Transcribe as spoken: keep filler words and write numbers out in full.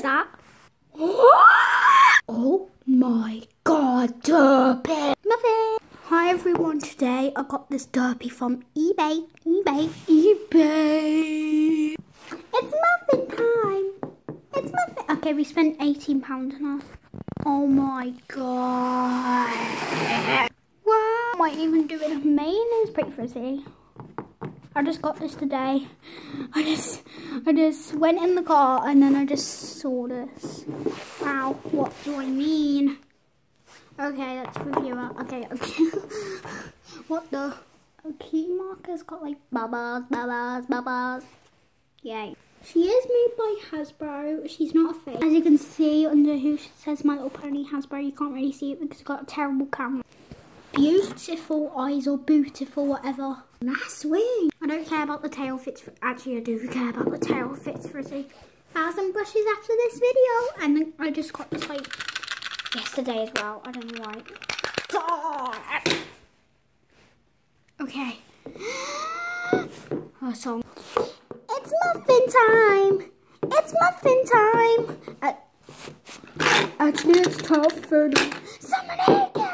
that? Oh my god, Derpy! Muffin! Hi everyone, today I got this Derpy from eBay. eBay. eBay! It's muffin time! It's muffin! Okay, we spent eighteen pounds on her. Oh my god! Wow! I might even do it on main. It's pretty frizzy. I just got this today. I just, I just went in the car and then I just saw this. Wow, what do I mean? Okay, let's review it. Okay, okay. What the? A key marker's got like bubbles, bubbles, bubbles. Yay. She is made by Hasbro. She's not a fake. As you can see under who says My Little Pony Hasbro, you can't really see it because it's got a terrible camera. Beautiful eyes or beautiful whatever. Nice wing. I don't care about the tail fits. Actually, I do care about the tail fits frizzy. Thousand brushes after this video, and then I just got this like yesterday as well. I don't know why. Okay. Oh, song. It's muffin time. It's muffin time. Uh, actually, it's twelve thirty. Someone egg.